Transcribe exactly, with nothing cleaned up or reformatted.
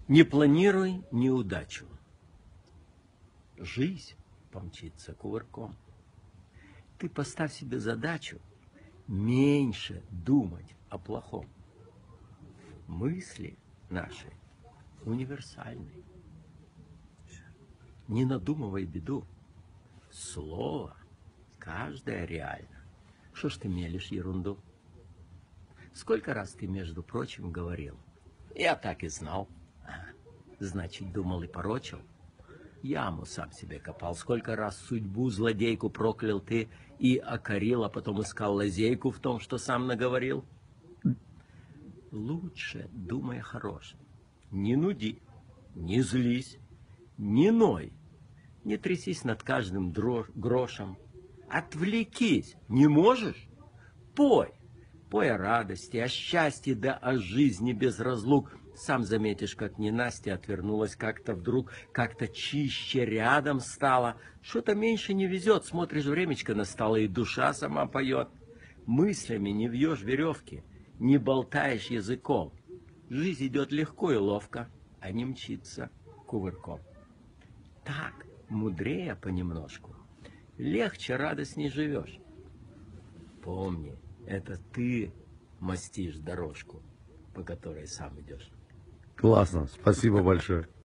Не планируй неудачу. Жизнь помчится кувырком. Ты поставь себе задачу меньше думать о плохом. Мысли наши универсальны. Не надумывай беду. Слово каждое реально. Что ж ты мелешь ерунду? Сколько раз ты, между прочим, говорил: я так и знал. А, значит, думал и порочил. Яму сам себе копал. Сколько раз судьбу злодейку проклял ты и окорил, а потом искал лазейку в том, что сам наговорил. Лучше думай хорошим. Не нуди, не злись, не ной, не трясись над каждым грошем. Отвлекись. Не можешь? Пой. Пой о радости, о счастье, да о жизни без разлук. Сам заметишь, как ненастье отвернулась как-то вдруг, как-то чище рядом стало. Что-то меньше не везет. Смотришь, времечко настало, и душа сама поет. Мыслями не вьешь веревки, не болтаешь языком. Жизнь идет легко и ловко, а не мчится кувырком. Так, мудрее понемножку, легче, радостней живешь. Помни, это ты мастишь дорожку, по которой сам идешь. Классно, спасибо большое.